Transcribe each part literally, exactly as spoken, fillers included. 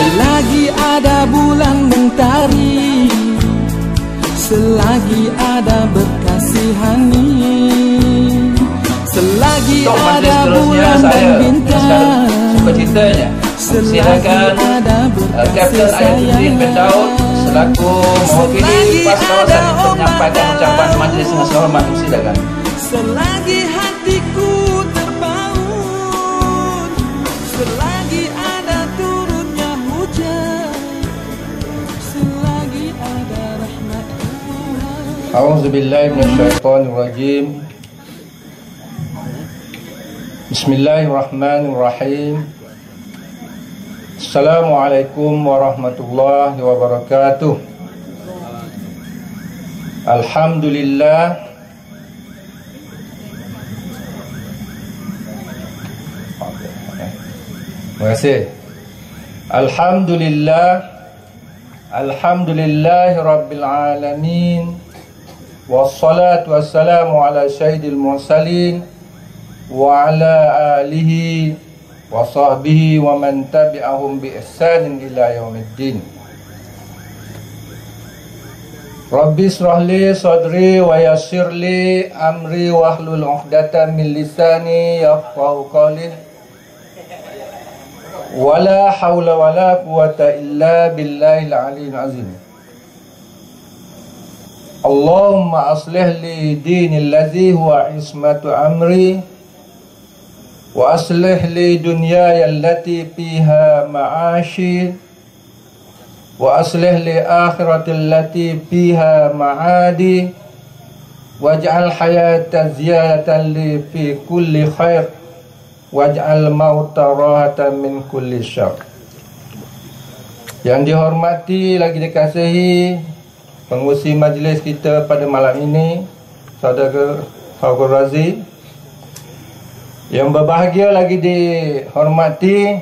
Selagi ada bulan mentari, selagi ada berkasihani, selagi Untuk ada bulan dan bintang, sukacitanya silakan Kapten Aidiludin bin Daud selaku mewakili PAS kawasan untuk menyampaikan ucapan majlis dengan sehormat. Silakan. Selagi hatiku terpaut, selagi ada turunnya hujan, selagi ada rahmat Tuhan. A'udzubillahi minasyaitonirrajim. Bismillahirrahmanirrahim. Assalamualaikum warahmatullahi wabarakatuh. Alhamdulillah. Terima kasih. Alhamdulillah. Alhamdulillahi rabbil alamin. Wassalatu wassalamu ala sayyidil mursalin wa ala alihi wa sahbihi wa man tabi'ahum bi ihsanin ila yaumiddin. Rabbi israh li sadri wa yassir li amri wahlul 'uqdatam min lisani yafqahu qawli. Wala haula wala quwwata illa billahil aliyyil azim. Allahumma aslih li dini allazi huwa ismatu amri wa aslih li dunyaya allati fiha ma'ashi wa aslih li akhirati allati fiha ma'adi waj'al hayata ziyadatan li fi kulli khair waj'al mauta rahatan min kulli syarr. Yang dihormati lagi dikasihi pengurusi majlis kita pada malam ini, Saudara Fakhur Razi. Yang berbahagia lagi dihormati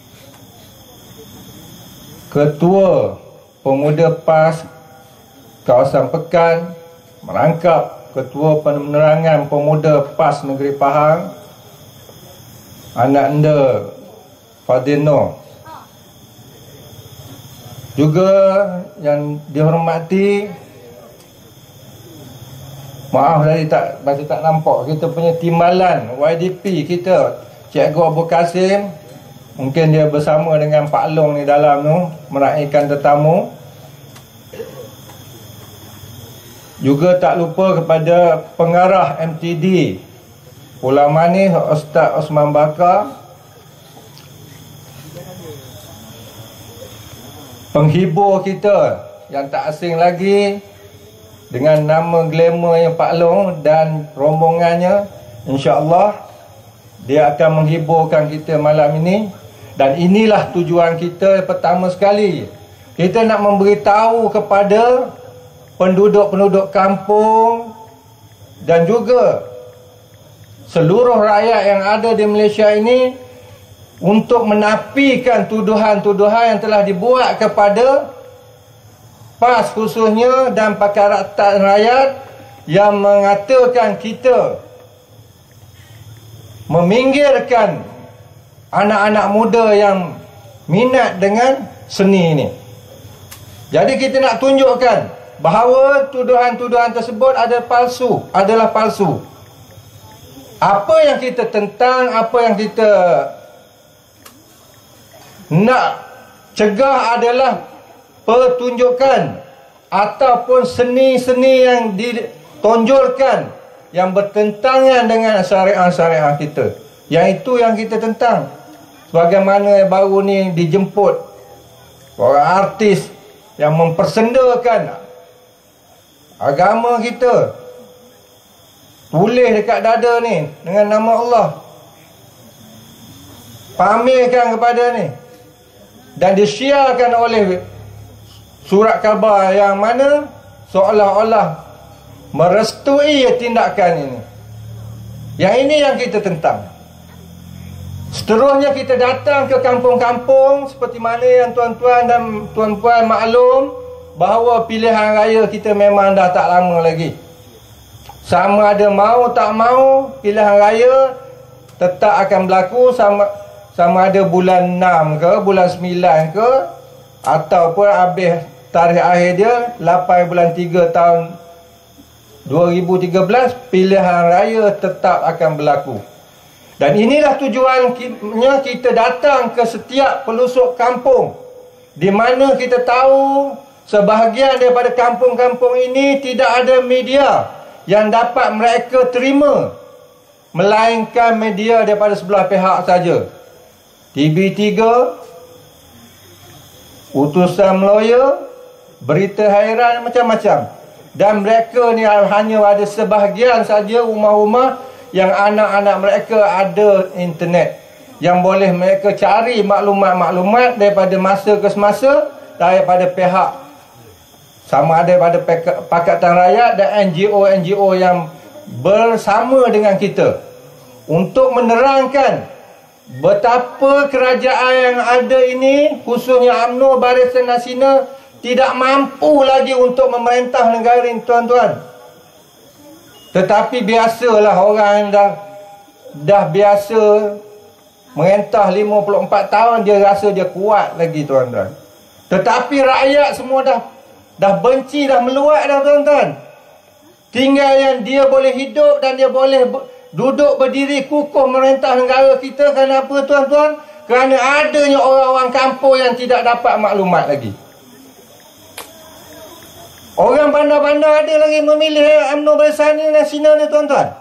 Ketua Pemuda PAS Kawasan Pekan, merangkap Ketua Penerangan Pemuda PAS Negeri Pahang, anak anda Fadil Noor. Juga yang dihormati, maaf tadi tak, masih tak nampak kita punya timbalan Y D P kita, Cikgu Abu Kasim. Mungkin dia bersama dengan Pak Long ni dalam tu meraihkan tetamu. Juga tak lupa kepada pengarah M T D Pulau Manis, Ustaz Osman Bakar. Penghibur kita yang tak asing lagi dengan nama glamour yang Pak Long dan rombongannya, insya-Allah dia akan menghiburkan kita malam ini. Dan inilah tujuan kita pertama sekali. Kita nak memberitahu kepada penduduk-penduduk kampung dan juga seluruh rakyat yang ada di Malaysia ini untuk menafikan tuduhan-tuduhan yang telah dibuat kepada PAS khususnya dan Pakatan Rakyat yang mengatakan kita meminggirkan anak-anak muda yang minat dengan seni ini. Jadi kita nak tunjukkan bahawa tuduhan-tuduhan tersebut ada palsu, adalah palsu. Apa yang kita tentang, apa yang kita nak cegah adalah pertunjukan ataupun seni-seni yang ditonjolkan yang bertentangan dengan syariah-syariah kita. Yang itu yang kita tentang. Sebagaimana baru ni dijemput orang artis yang mempersendakan agama kita, tulis dekat dada ni dengan nama Allah, pamerkan kepada ni, dan disiarkan oleh surat khabar yang mana seolah-olah merestui tindakan ini. Yang ini yang kita tentang. Seterusnya kita datang ke kampung-kampung seperti mana yang tuan-tuan dan tuan-puan maklum bahawa pilihan raya kita memang dah tak lama lagi. Sama ada mau tak mau, pilihan raya tetap akan berlaku, sama sama ada bulan enam ke, bulan sembilan ke, ataupun habis tarikh akhir dia lapan bulan tiga tahun dua ribu tiga belas, pilihan raya tetap akan berlaku. Dan inilah tujuannya kita datang ke setiap pelosok kampung, di mana kita tahu sebahagian daripada kampung-kampung ini tidak ada media yang dapat mereka terima, melainkan media daripada sebelah pihak saja. T V tiga, utusan lawyer, berita hairan, macam-macam. Dan mereka ni hanya ada sebahagian saja rumah-rumah yang anak-anak mereka ada internet, yang boleh mereka cari maklumat-maklumat daripada masa ke semasa daripada pihak, sama ada daripada Pakatan Rakyat dan N G O-N G O yang bersama dengan kita, untuk menerangkan betapa kerajaan yang ada ini, khususnya UMNO Barisan Nasional, tidak mampu lagi untuk memerintah negara ini, tuan-tuan. Tetapi biasalah orang yang dah dah biasa merintah lima puluh empat tahun, dia rasa dia kuat lagi, tuan-tuan. Tetapi rakyat semua dah dah benci, dah meluat dah, tuan-tuan. Tinggal yang dia boleh hidup dan dia boleh duduk berdiri kukuh merintah negara kita. Kerana apa, tuan-tuan? Kerana adanya orang-orang kampung yang tidak dapat maklumat lagi. Orang bandar-bandar ada lagi memilih UMNO Barisan Nasional ni, tuan-tuan.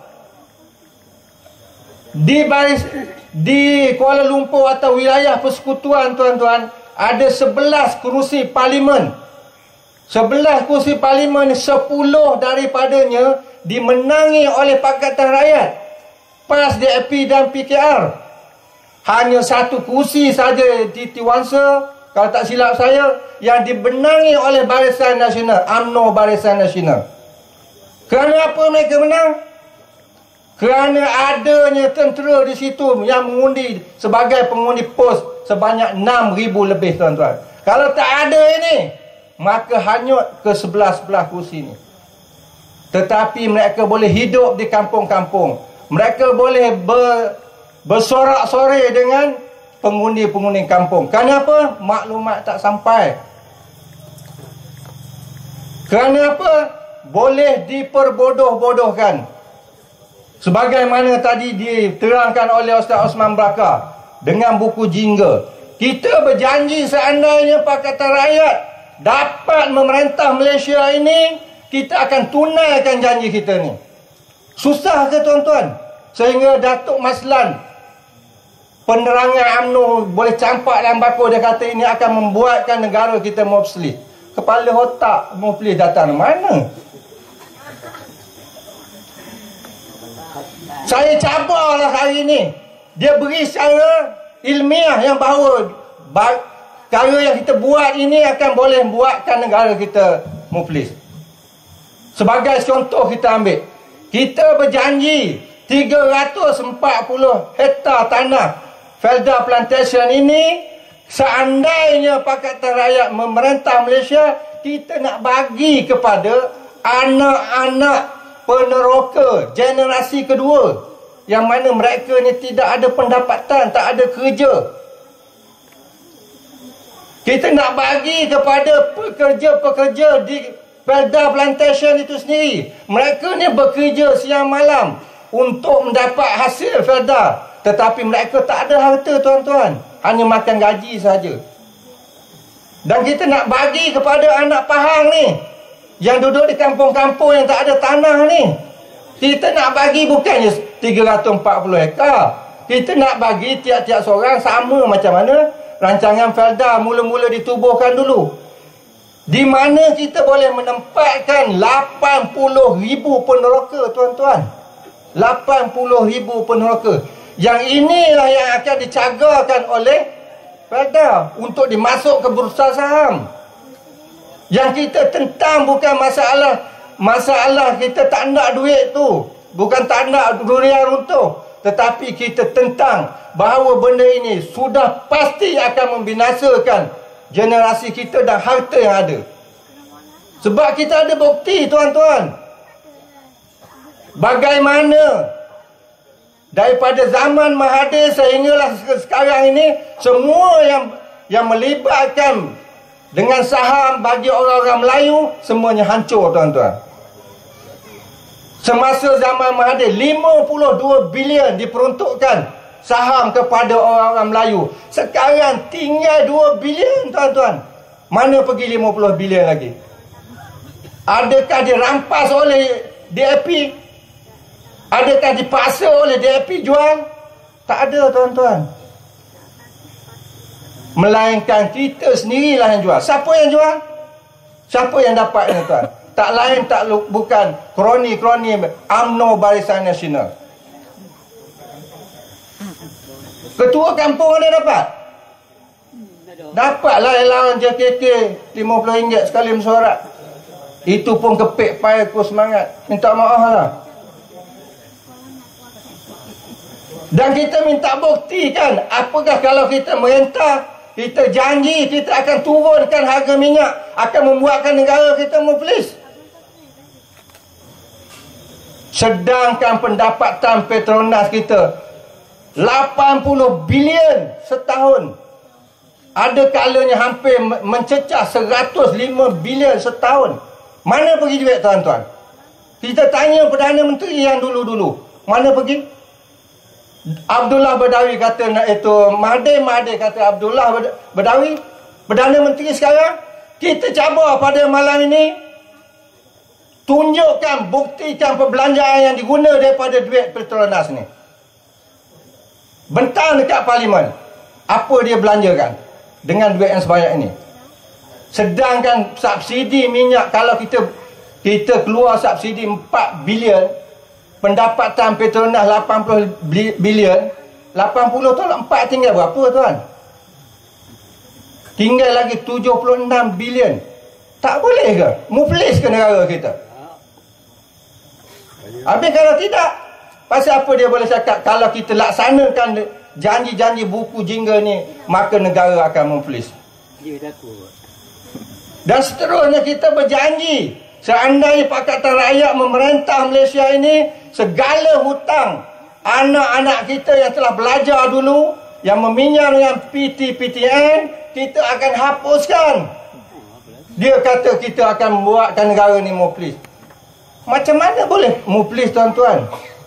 Di baris, di Kuala Lumpur atau wilayah persekutuan, tuan-tuan, ada sebelas kerusi parlimen. sebelas kerusi parlimen, sepuluh daripadanya dimenangi oleh Pakatan Rakyat, P A S, D A P dan P K R. Hanya satu kerusi saja di Tiwansa, kalau tak silap saya, yang dibenangi oleh Barisan Nasional, UMNO Barisan Nasional. Kerana apa mereka menang? Kerana adanya tentera di situ yang mengundi sebagai pengundi pos sebanyak enam ribu lebih, tuan-tuan. Kalau tak ada ini, maka hanyut ke sebelah-sebelah kursi ini. Tetapi mereka boleh hidup di kampung-kampung. Mereka boleh ber, bersorak-sorai dengan pengundi-pengundi kampung. Kenapa? Maklumat tak sampai. Kenapa? Boleh diperbodoh-bodohkan. Sebagaimana tadi diterangkan oleh Ustaz Osman Braka dengan buku Jingga. Kita berjanji seandainya Pakatan Rakyat dapat memerintah Malaysia ini, kita akan tunaikan janji kita ni. Susah ke, tuan-tuan? Sehingga Datuk Maslan, penerangan UMNO, boleh campak dalam baku, dia kata ini akan membuatkan negara kita muflis. Kepala otak muflis datang mana? Saya cabarlah hari ini. Dia beri secara ilmiah yang bahawa perkara yang kita buat ini akan boleh buatkan negara kita muflis. Sebagai contoh kita ambil, kita berjanji tiga ratus empat puluh hektar tanah Felda Plantation ini, seandainya Pakatan Rakyat memerintah Malaysia, kita nak bagi kepada anak-anak peneroka generasi kedua, yang mana mereka ni tidak ada pendapatan, tak ada kerja. Kita nak bagi kepada pekerja-pekerja di Felda Plantation itu sendiri. Mereka ni bekerja siang malam untuk mendapat hasil Felda, tetapi mereka tak ada harta, tuan-tuan. Hanya makan gaji saja. Dan kita nak bagi kepada anak Pahang ni, yang duduk di kampung-kampung yang tak ada tanah ni, kita nak bagi bukannya tiga ratus empat puluh hektar. Kita nak bagi tiap-tiap seorang sama macam mana rancangan Felda mula-mula ditubuhkan dulu. Di mana kita boleh menempatkan lapan puluh ribu peneroka, tuan-tuan. lapan puluh ribu peneroka. Yang inilah yang akan dicagarkan oleh Felda untuk dimasuk ke bursa saham. Yang kita tentang bukan masalah masalah kita tak nak duit tu, bukan tak nak durian runtuh, tetapi kita tentang bahawa benda ini sudah pasti akan membinasakan generasi kita dan harta yang ada. Sebab kita ada bukti, tuan-tuan. Bagaimana daripada zaman Mahathir sehinggalah sekarang ini, semua yang yang melibatkan dengan saham bagi orang-orang Melayu, semuanya hancur tuan-tuan. Semasa zaman Mahathir, lima puluh dua bilion diperuntukkan saham kepada orang-orang Melayu. Sekarang tinggal dua bilion tuan-tuan. Mana pergi lima puluh bilion lagi? Adakah dirampas oleh D A P? Adakah dipaksa oleh D A P jual? Tak ada tuan-tuan. Melainkan kita sendirilah yang jual. Siapa yang jual? Siapa yang dapat ini tuan? Tak lain tak bukan kroni-kroni U M N O Barisan Nasional. Ketua kampung ada dapat? Dapatlah allowance J K K lima puluh ringgit sekali mesyuarat. Itu pun kepik pai aku semangat. Minta maaf lah. Dan kita minta bukti kan. Apakah kalau kita merintah, kita janji kita akan turunkan harga minyak, akan membuatkan negara kita muflis. Sedangkan pendapatan Petronas kita lapan puluh bilion setahun. Ada kalanya hampir mencecah seratus lima bilion setahun. Mana pergi duit tuan-tuan? Kita tanya Perdana Menteri yang dulu-dulu, mana pergi? Abdullah Badawi kata nak itu, Mahathir Mahathir kata Abdullah Badawi, Perdana Menteri sekarang. Kita cabar pada malam ini, tunjukkan, buktikan perbelanjaan yang diguna daripada duit Petronas ni. Bentang dekat Parlimen, apa dia belanjakan dengan duit yang sebanyak ini. Sedangkan subsidi minyak, kalau kita kita keluar subsidi empat bilion, pendapatan Petronas lapan puluh bilion, lapan puluh tolak empat tinggal berapa tuan? Tinggal lagi tujuh puluh enam bilion. Tak boleh ke? Muflis ke negara kita? Habis kalau tidak, pasal apa dia boleh cakap kalau kita laksanakan janji-janji buku jingga ni, maka negara akan muflis? Dia takut. Dan seterusnya kita berjanji, seandainya Pakatan Rakyat memerintah Malaysia ini, segala hutang anak-anak kita yang telah belajar dulu, yang meminjam dengan P T P T N, kita akan hapuskan. Dia kata kita akan membuatkan negara ni muflis. Macam mana boleh muflis tuan-tuan?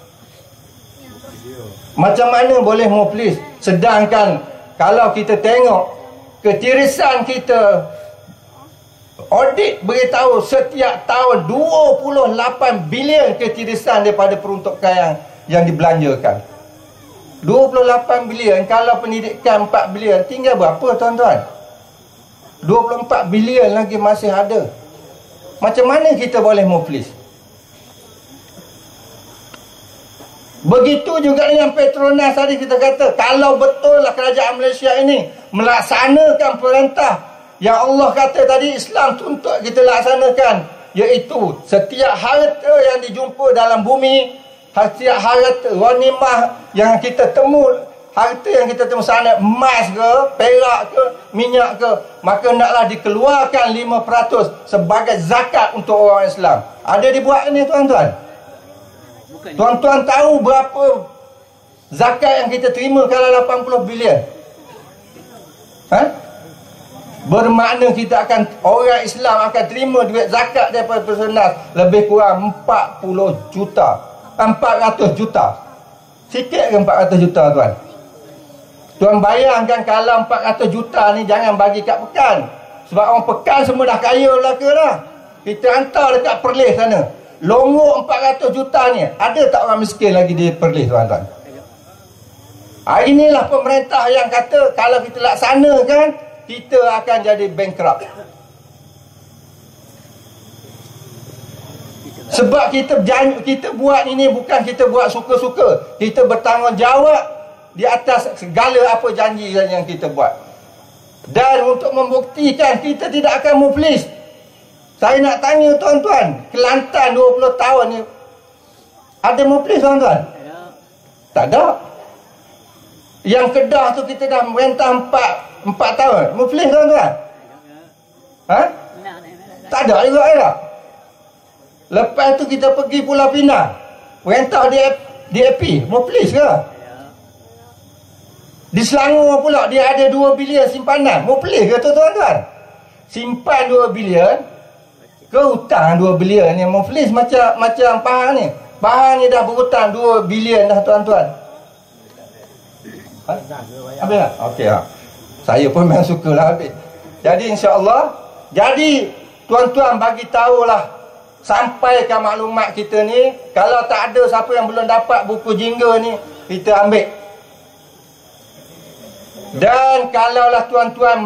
Macam mana boleh muflis? Sedangkan kalau kita tengok ketirisan kita, audit beritahu setiap tahun dua puluh lapan bilion ketirisan daripada peruntukan yang, yang dibelanjakan. dua puluh lapan bilion, kalau pendidikan empat bilion, tinggal berapa tuan-tuan? dua puluh empat bilion lagi masih ada. Macam mana kita boleh muflis? Begitu juga dengan Petronas tadi kita kata, kalau betul lah kerajaan Malaysia ini melaksanakan perintah yang Allah kata tadi Islam tuntut kita laksanakan, iaitu setiap harta yang dijumpa dalam bumi, setiap harta ghanimah yang kita temu, harta yang kita temu sana, emas ke, perak ke, minyak ke, maka naklah dikeluarkan lima peratus sebagai zakat untuk orang Islam. Ada dibuat ini tuan-tuan? Tuan-tuan tahu berapa zakat yang kita terima kalau lapan puluh bilion? Ha? Bermakna kita akan, orang Islam akan terima duit zakat daripada Petronas lebih kurang empat puluh juta, empat ratus juta. Sikit ke empat ratus juta tuan? Tuan bayangkan kalau empat ratus juta ni jangan bagi kat Pekan. Sebab orang Pekan semua dah kaya belaka dah. Kita hantar dekat Perlis sana. Longok empat ratus juta ni, ada tak orang miskin lagi di Perlis tuan-tuan? Ha, inilah pemerintah yang kata kalau kita laksanakan, kita akan jadi bankrupt. Sebab kita kita buat ini bukan kita buat suka-suka. Kita bertanggungjawab di atas segala apa janji yang kita buat. Dan untuk membuktikan kita tidak akan muflis, saya nak tanya tuan-tuan, Kelantan dua puluh tahun ni ada muflis tuan-tuan? Tak ada. Yang Kedah tu kita dah merintah empat tahun, muflis tuan-tuan? Ha? Tak ada juga ada. Lepas tu kita pergi Pulau Pinang, merintah D A P, muflis ke? Di Selangor pula dia ada dua bilion simpanan, muflis ke tu tuan-tuan? simpan dua bilion ke hutang dua bilion ni. Muflis macam macam Pahang ni. Pahang ni dah berhutang dua bilion dah tuan-tuan. Ha? Habis tak? Okey ha. Saya pun memang sukalah habis. Jadi insya-Allah, jadi tuan-tuan bagi tahulah, sampaikan maklumat kita ni. Kalau tak ada siapa yang belum dapat buku jingga ni, kita ambil. Dan kalaulah tuan-tuan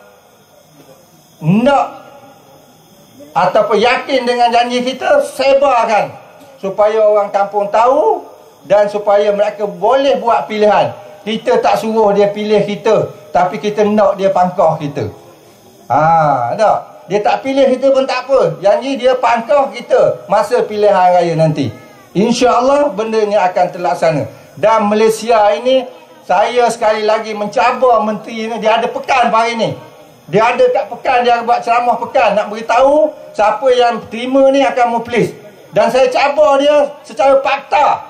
nak ataupun yakin dengan janji kita, sebarkan supaya orang kampung tahu dan supaya mereka boleh buat pilihan. Kita tak suruh dia pilih kita, tapi kita nak dia pangkah kita. Ha, tak? Dia tak pilih kita pun tak apa. Janji dia pangkah kita masa pilihan raya nanti. InsyaAllah benda ni akan terlaksana. Dan Malaysia ini, saya sekali lagi mencabar menteri ni. Dia ada pekan hari ni. Dia ada kat pekan, dia buat ceramah pekan. Nak beritahu siapa yang terima ni akan muflis. Dan saya cabar dia secara fakta.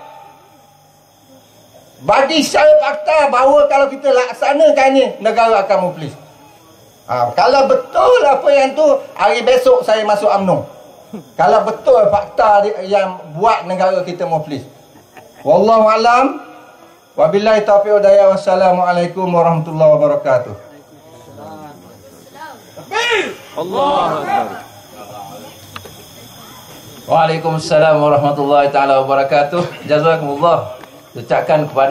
Bagi secara fakta bahawa kalau kita laksanakan ni, negara akan muflis. Ha, kalau betul apa yang tu, hari besok saya masuk U M N O. Kalau betul fakta yang buat negara kita muflis. Wallahu alam. Wabillahi taufiq wal hidayah. Wassalamualaikum warahmatullahi wabarakatuh. Allahu Akbar. Waalaikumsalam warahmatullahi taala wabarakatuh. Jazakumullah. Ucapkan kepada